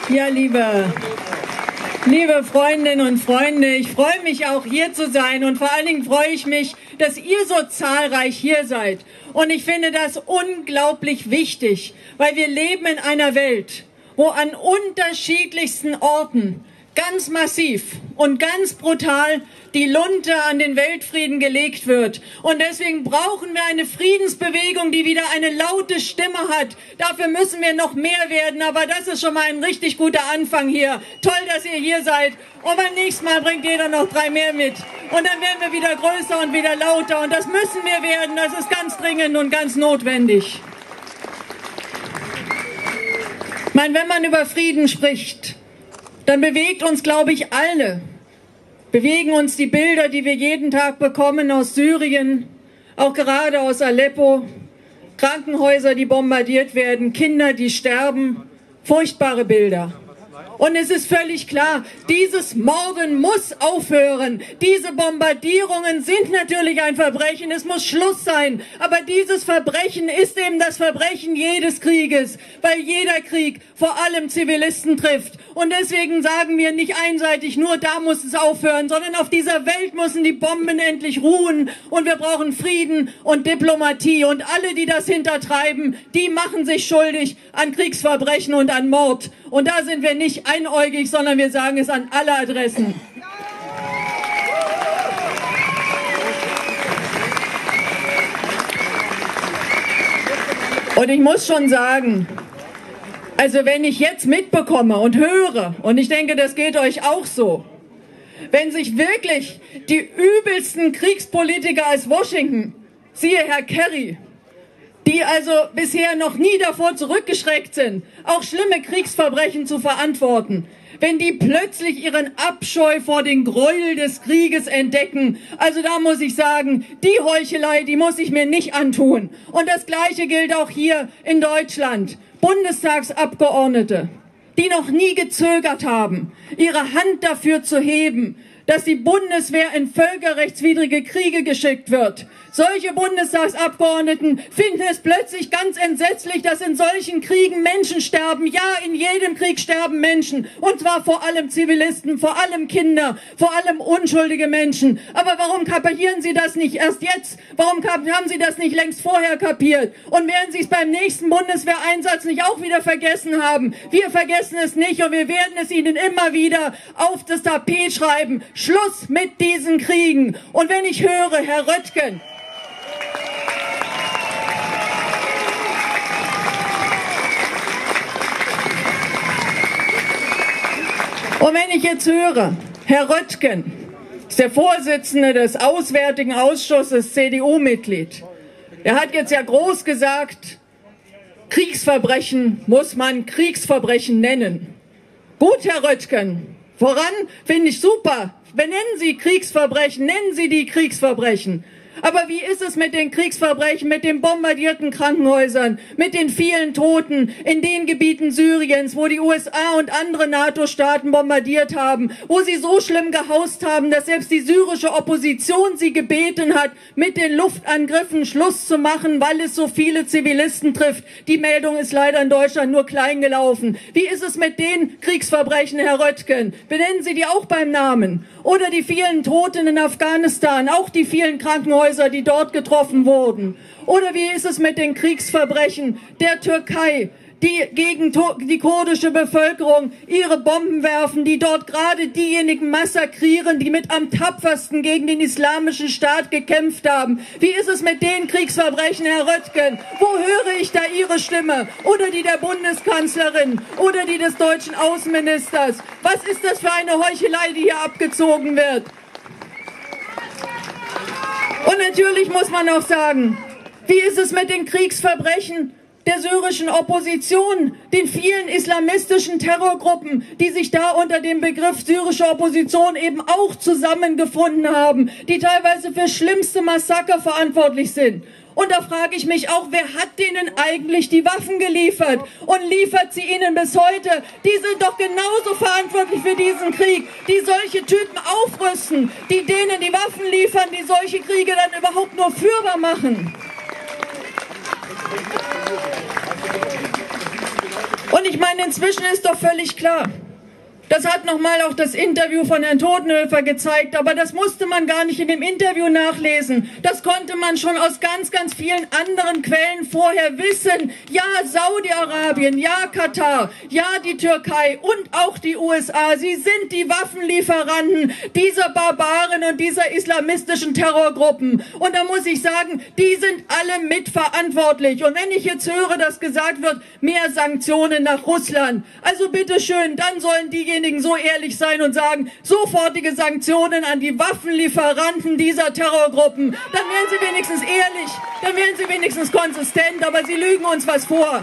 Ja, liebe Freundinnen und Freunde, ich freue mich auch hier zu sein und vor allen Dingen freue ich mich, dass ihr so zahlreich hier seid. Und ich finde das unglaublich wichtig, weil wir leben in einer Welt, wo an unterschiedlichsten Orten ganz massiv und ganz brutal die Lunte an den Weltfrieden gelegt wird. Und deswegen brauchen wir eine Friedensbewegung, die wieder eine laute Stimme hat. Dafür müssen wir noch mehr werden, aber das ist schon mal ein richtig guter Anfang hier. Toll, dass ihr hier seid. Und beim nächsten Mal bringt jeder noch 3 mehr mit. Und dann werden wir wieder größer und wieder lauter. Und das müssen wir werden. Das ist ganz dringend und ganz notwendig. Ich meine, wenn man über Frieden spricht, dann bewegt uns, glaube ich, alle. Bewegen uns die Bilder, die wir jeden Tag bekommen aus Syrien, auch gerade aus Aleppo. Krankenhäuser, die bombardiert werden, Kinder, die sterben. Furchtbare Bilder. Und es ist völlig klar, dieses Morden muss aufhören. Diese Bombardierungen sind natürlich ein Verbrechen, es muss Schluss sein. Aber dieses Verbrechen ist eben das Verbrechen jedes Krieges, weil jeder Krieg vor allem Zivilisten trifft. Und deswegen sagen wir nicht einseitig, nur da muss es aufhören, sondern auf dieser Welt müssen die Bomben endlich ruhen. Und wir brauchen Frieden und Diplomatie. Und alle, die das hintertreiben, die machen sich schuldig an Kriegsverbrechen und an Mord. Und da sind wir nicht einäugig, sondern wir sagen es an alle Adressen. Und ich muss schon sagen, also wenn ich jetzt mitbekomme und höre, und ich denke, das geht euch auch so, wenn sich wirklich die übelsten Kriegspolitiker aus Washington, siehe Herr Kerry, die also bisher noch nie davor zurückgeschreckt sind, auch schlimme Kriegsverbrechen zu verantworten, wenn die plötzlich ihren Abscheu vor den Gräuel des Krieges entdecken, also da muss ich sagen, die Heuchelei, die muss ich mir nicht antun. Und das Gleiche gilt auch hier in Deutschland. Bundestagsabgeordnete, die noch nie gezögert haben, ihre Hand dafür zu heben, dass die Bundeswehr in völkerrechtswidrige Kriege geschickt wird. Solche Bundestagsabgeordneten finden es plötzlich ganz entsetzlich, dass in solchen Kriegen Menschen sterben. Ja, in jedem Krieg sterben Menschen. Und zwar vor allem Zivilisten, vor allem Kinder, vor allem unschuldige Menschen. Aber warum kapieren Sie das nicht erst jetzt? Warum haben Sie das nicht längst vorher kapiert? Und werden Sie es beim nächsten Bundeswehreinsatz nicht auch wieder vergessen haben? Wir vergessen es nicht und wir werden es Ihnen immer wieder auf das Tapet schreiben. Schluss mit diesen Kriegen. Und wenn ich höre, Herr Röttgen, und wenn ich jetzt höre, Herr Röttgen ist der Vorsitzende des Auswärtigen Ausschusses, CDU-Mitglied, der hat jetzt ja groß gesagt, Kriegsverbrechen muss man Kriegsverbrechen nennen. Gut, Herr Röttgen, voran finde ich super. Benennen Sie Kriegsverbrechen, nennen Sie die Kriegsverbrechen. Aber wie ist es mit den Kriegsverbrechen, mit den bombardierten Krankenhäusern, mit den vielen Toten in den Gebieten Syriens, wo die USA und andere NATO-Staaten bombardiert haben, wo sie so schlimm gehaust haben, dass selbst die syrische Opposition sie gebeten hat, mit den Luftangriffen Schluss zu machen, weil es so viele Zivilisten trifft. Die Meldung ist leider in Deutschland nur klein gelaufen. Wie ist es mit den Kriegsverbrechen, Herr Röttgen? Benennen Sie die auch beim Namen? Oder die vielen Toten in Afghanistan, auch die vielen Krankenhäuser, die dort getroffen wurden. Oder wie ist es mit den Kriegsverbrechen der Türkei, die gegen die kurdische Bevölkerung ihre Bomben werfen, die dort gerade diejenigen massakrieren, die mit am tapfersten gegen den Islamischen Staat gekämpft haben. Wie ist es mit den Kriegsverbrechen, Herr Röttgen? Wo höre ich da Ihre Stimme? Oder die der Bundeskanzlerin? Oder die des deutschen Außenministers? Was ist das für eine Heuchelei, die hier abgezogen wird? Und natürlich muss man auch sagen, wie ist es mit den Kriegsverbrechen der syrischen Opposition, den vielen islamistischen Terrorgruppen, die sich da unter dem Begriff syrische Opposition eben auch zusammengefunden haben, die teilweise für schlimmste Massaker verantwortlich sind. Und da frage ich mich auch, wer hat denen eigentlich die Waffen geliefert und liefert sie ihnen bis heute? Die sind doch genauso verantwortlich für diesen Krieg, die solche Typen aufrüsten, die denen die Waffen liefern, die solche Kriege dann überhaupt nur führbar machen. Und ich meine, meine, inzwischen ist doch völlig klar. Das hat nochmal auch das Interview von Herrn Todenhöfer gezeigt, aber das musste man gar nicht in dem Interview nachlesen. Das konnte man schon aus ganz, ganz vielen anderen Quellen vorher wissen. Ja, Saudi-Arabien, ja, Katar, ja, die Türkei und auch die USA, sie sind die Waffenlieferanten dieser Barbaren und dieser islamistischen Terrorgruppen. Und da muss ich sagen, die sind alle mitverantwortlich. Und wenn ich jetzt höre, dass gesagt wird, mehr Sanktionen nach Russland, also bitteschön, dann sollen diejenigen so ehrlich sein und sagen, sofortige Sanktionen an die Waffenlieferanten dieser Terrorgruppen. Dann wären sie wenigstens ehrlich, dann wären sie wenigstens konsistent, aber sie lügen uns was vor.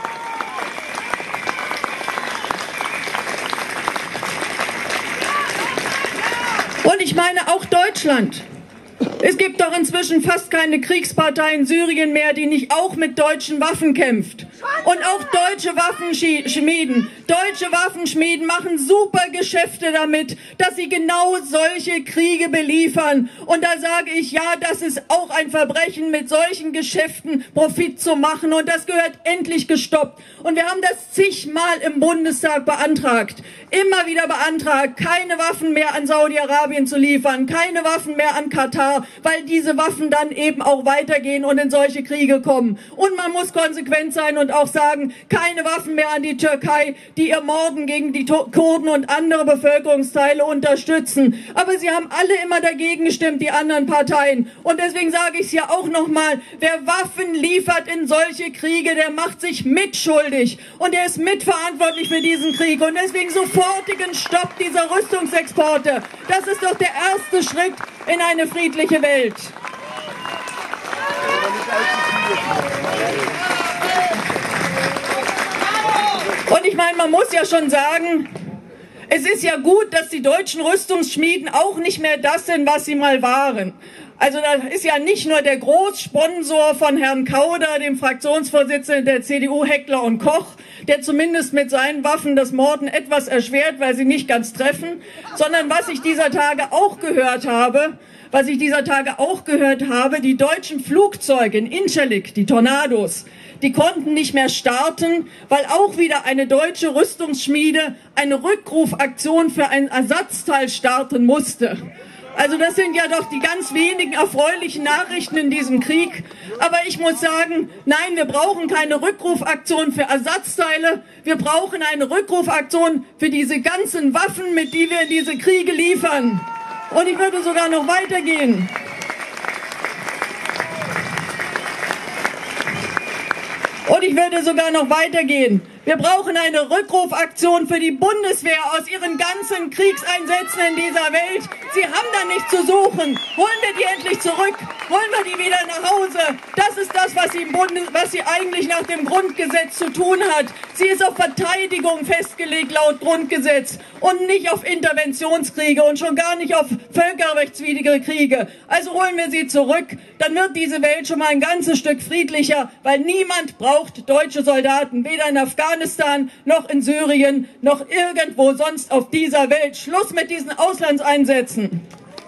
Und ich meine auch Deutschland. Es gibt doch inzwischen fast keine Kriegspartei in Syrien mehr, die nicht auch mit deutschen Waffen kämpft. Und auch deutsche Waffenschmieden. Deutsche Waffenschmieden machen super Geschäfte damit, dass sie genau solche Kriege beliefern. Und da sage ich, ja, das ist auch ein Verbrechen, mit solchen Geschäften Profit zu machen. Und das gehört endlich gestoppt. Und wir haben das zigmal im Bundestag beantragt. Immer wieder beantragt, keine Waffen mehr an Saudi-Arabien zu liefern, keine Waffen mehr an Katar, weil diese Waffen dann eben auch weitergehen und in solche Kriege kommen. Und man muss konsequent sein und auch sagen, keine Waffen mehr an die Türkei, die ihr Morden gegen die Kurden und andere Bevölkerungsteile unterstützen. Aber sie haben alle immer dagegen gestimmt, die anderen Parteien. Und deswegen sage ich es ja auch nochmal, wer Waffen liefert in solche Kriege, der macht sich mitschuldig. Und er ist mitverantwortlich für diesen Krieg. Und deswegen sofortigen Stopp dieser Rüstungsexporte. Das ist doch der erste Schritt in eine friedliche Welt. Und ich meine, man muss ja schon sagen, es ist ja gut, dass die deutschen Rüstungsschmieden auch nicht mehr das sind, was sie mal waren. Also da ist ja nicht nur der Großsponsor von Herrn Kauder, dem Fraktionsvorsitzenden der CDU, Heckler und Koch, der zumindest mit seinen Waffen das Morden etwas erschwert, weil sie nicht ganz treffen, sondern was ich dieser Tage auch gehört habe, die deutschen Flugzeuge in Incirlik, die Tornados, die konnten nicht mehr starten, weil auch wieder eine deutsche Rüstungsschmiede eine Rückrufaktion für ein Ersatzteil starten musste. Also das sind ja doch die ganz wenigen erfreulichen Nachrichten in diesem Krieg. Aber ich muss sagen, nein, wir brauchen keine Rückrufaktion für Ersatzteile. Wir brauchen eine Rückrufaktion für diese ganzen Waffen, mit die wir in diese Kriege liefern. Und ich würde sogar noch weitergehen. Wir brauchen eine Rückrufaktion für die Bundeswehr aus ihren ganzen Kriegseinsätzen in dieser Welt. Sie haben da nichts zu suchen. Holen wir die endlich zurück. Holen wir die wieder nach Hause. Das ist das, was sie eigentlich nach dem Grundgesetz zu tun hat. Sie ist auf Verteidigung festgelegt laut Grundgesetz und nicht auf Interventionskriege und schon gar nicht auf völkerrechtswidrige Kriege. Also holen wir sie zurück. Dann wird diese Welt schon mal ein ganzes Stück friedlicher, weil niemand braucht deutsche Soldaten, weder in Afghanistan, noch in Syrien, noch irgendwo sonst auf dieser Welt. Schluss mit diesen Auslandseinsätzen.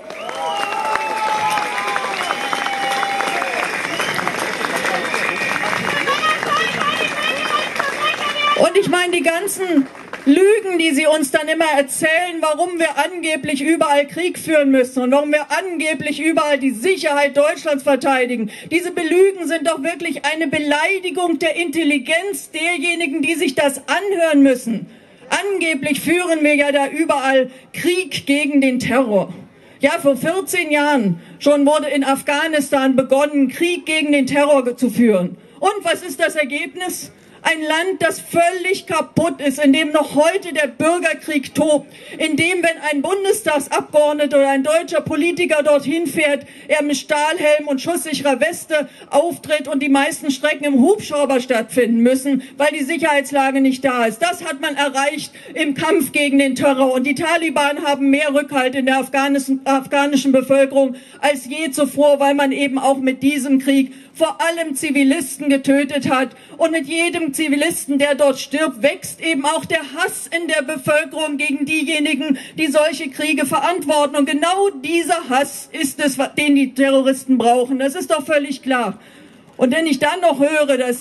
Und ich meine, die ganzen Lügen, die sie uns dann immer erzählen, warum wir angeblich überall Krieg führen müssen und warum wir angeblich überall die Sicherheit Deutschlands verteidigen. Diese Belügen sind doch wirklich eine Beleidigung der Intelligenz derjenigen, die sich das anhören müssen. Angeblich führen wir ja da überall Krieg gegen den Terror. Ja, vor 14 Jahren schon wurde in Afghanistan begonnen, Krieg gegen den Terror zu führen. Und was ist das Ergebnis? Ein Land, das völlig kaputt ist, in dem noch heute der Bürgerkrieg tobt, in dem, wenn ein Bundestagsabgeordneter oder ein deutscher Politiker dorthin fährt, er mit Stahlhelm und schusssicherer Weste auftritt und die meisten Strecken im Hubschrauber stattfinden müssen, weil die Sicherheitslage nicht da ist. Das hat man erreicht im Kampf gegen den Terror. Und die Taliban haben mehr Rückhalt in der afghanischen Bevölkerung als je zuvor, weil man eben auch mit diesem Krieg vor allem Zivilisten getötet hat. Und mit jedem Zivilisten, der dort stirbt, wächst eben auch der Hass in der Bevölkerung gegen diejenigen, die solche Kriege verantworten. Und genau dieser Hass ist es, den die Terroristen brauchen. Das ist doch völlig klar. Und wenn ich dann noch höre, dass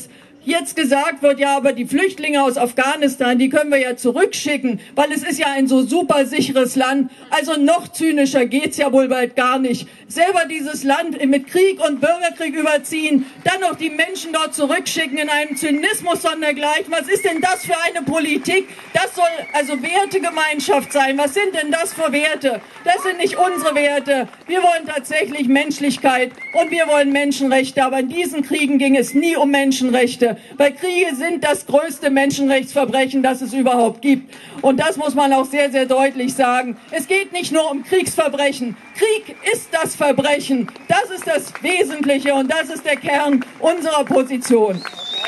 jetzt gesagt wird, ja, aber die Flüchtlinge aus Afghanistan, die können wir ja zurückschicken, weil es ist ja ein so super sicheres Land. Also noch zynischer geht's ja wohl bald gar nicht. Selber dieses Land mit Krieg und Bürgerkrieg überziehen, dann noch die Menschen dort zurückschicken in einem Zynismus sondergleichen. Was ist denn das für eine Politik? Das soll also Wertegemeinschaft sein. Was sind denn das für Werte? Das sind nicht unsere Werte. Wir wollen tatsächlich Menschlichkeit und wir wollen Menschenrechte. Aber in diesen Kriegen ging es nie um Menschenrechte, weil Kriege sind das größte Menschenrechtsverbrechen, das es überhaupt gibt. Und das muss man auch sehr, sehr deutlich sagen. Es geht nicht nur um Kriegsverbrechen. Krieg ist das Verbrechen. Das ist das Wesentliche und das ist der Kern unserer Position.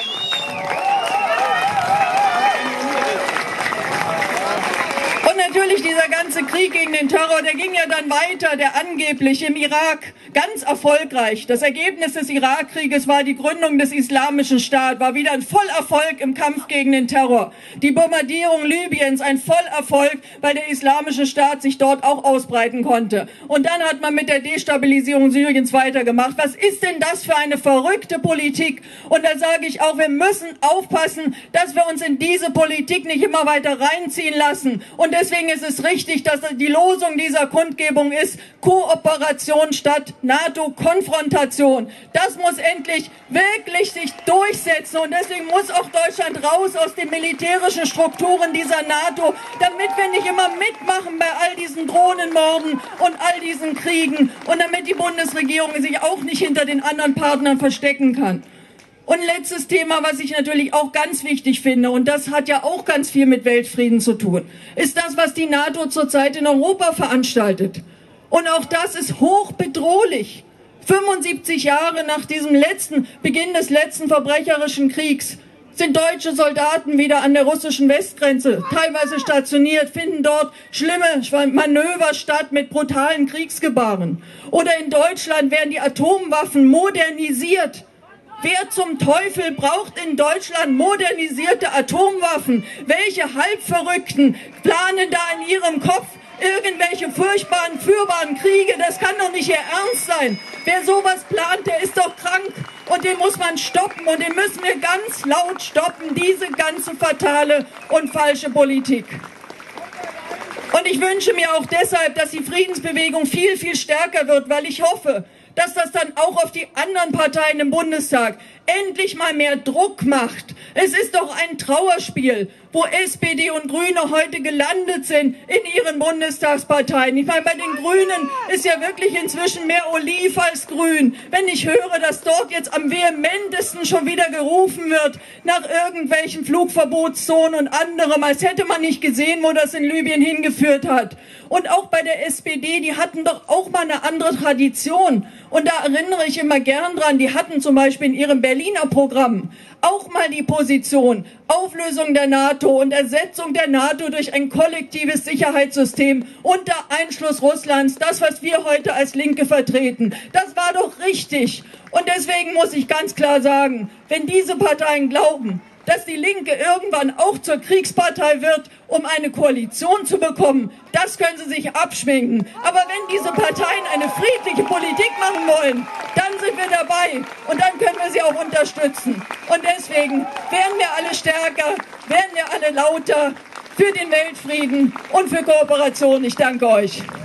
Und natürlich dieser ganze Krieg gegen den Terror, der ging ja dann weiter, der angeblich im Irak ganz erfolgreich. Das Ergebnis des Irakkrieges war die Gründung des Islamischen Staats, war wieder ein Vollerfolg im Kampf gegen den Terror. Die Bombardierung Libyens, ein Vollerfolg, weil der Islamische Staat sich dort auch ausbreiten konnte. Und dann hat man mit der Destabilisierung Syriens weitergemacht. Was ist denn das für eine verrückte Politik? Und da sage ich auch, wir müssen aufpassen, dass wir uns in diese Politik nicht immer weiter reinziehen lassen. Und deswegen ist es richtig, dass die Losung dieser Kundgebung ist Kooperation statt NATO-Konfrontation. Das muss endlich wirklich sich durchsetzen und deswegen muss auch Deutschland raus aus den militärischen Strukturen dieser NATO, damit wir nicht immer mitmachen bei all diesen Drohnenmorden und all diesen Kriegen und damit die Bundesregierung sich auch nicht hinter den anderen Partnern verstecken kann. Und letztes Thema, was ich natürlich auch ganz wichtig finde, und das hat ja auch ganz viel mit Weltfrieden zu tun, ist das, was die NATO zurzeit in Europa veranstaltet. Und auch das ist hochbedrohlich. 75 Jahre nach diesem Beginn des letzten verbrecherischen Kriegs sind deutsche Soldaten wieder an der russischen Westgrenze, teilweise stationiert, finden dort schlimme Manöver statt mit brutalen Kriegsgebaren. Oder in Deutschland werden die Atomwaffen modernisiert. Wer zum Teufel braucht in Deutschland modernisierte Atomwaffen? Welche Halbverrückten planen da in ihrem Kopf irgendwelche furchtbaren, führbaren Kriege? Das kann doch nicht ihr Ernst sein. Wer sowas plant, der ist doch krank. Und den muss man stoppen und den müssen wir ganz laut stoppen, diese ganze fatale und falsche Politik. Und ich wünsche mir auch deshalb, dass die Friedensbewegung viel, viel stärker wird, weil ich hoffe, dass das dann auch auf die anderen Parteien im Bundestag endlich mal mehr Druck macht. Es ist doch ein Trauerspiel, wo SPD und Grüne heute gelandet sind in ihren Bundestagsparteien. Ich meine, bei den Grünen ist ja wirklich inzwischen mehr Oliv als Grün. Wenn ich höre, dass dort jetzt am vehementesten schon wieder gerufen wird nach irgendwelchen Flugverbotszonen und anderem, als hätte man nicht gesehen, wo das in Libyen hingeführt hat. Und auch bei der SPD, die hatten doch auch mal eine andere Tradition. Und da erinnere ich immer gern dran, die hatten zum Beispiel in ihrem Berliner Programm auch mal die Position Auflösung der NATO und Ersetzung der NATO durch ein kollektives Sicherheitssystem unter Einschluss Russlands. Das, was wir heute als Linke vertreten, das war doch richtig. Und deswegen muss ich ganz klar sagen, wenn diese Parteien glauben, dass die Linke irgendwann auch zur Kriegspartei wird, um eine Koalition zu bekommen, das können sie sich abschminken. Aber wenn diese Parteien eine friedliche Politik machen wollen, dann sind wir dabei und dann können wir sie auch unterstützen. Und deswegen werden wir alle stärker, werden wir alle lauter für den Weltfrieden und für Kooperation. Ich danke euch.